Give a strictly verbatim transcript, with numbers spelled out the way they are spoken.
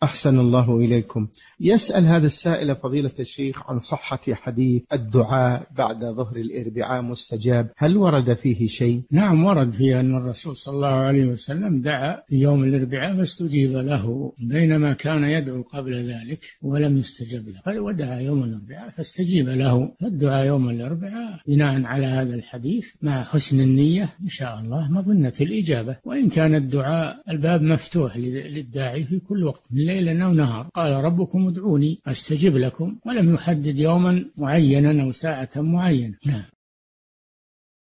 أحسن الله إليكم. يسأل هذا السائل فضيلة الشيخ عن صحة حديث الدعاء بعد ظهر الأربعاء مستجاب، هل ورد فيه شيء؟ نعم، ورد فيه أن الرسول صلى الله عليه وسلم دعا في يوم الأربعاء فاستجيب له، بينما كان يدعو قبل ذلك ولم يستجب له، ودعا يوم الأربعاء فاستجيب له. فالدعاء يوم الأربعاء بناء على هذا الحديث مع حسن النية إن شاء الله مظنة الإجابة، وإن كان الدعاء الباب مفتوح للداعي في كل وقت من ليل أو نهار. قال ربكم ادعوني أستجب لكم، ولم يحدد يوما معينا أو ساعة معينة. نعم.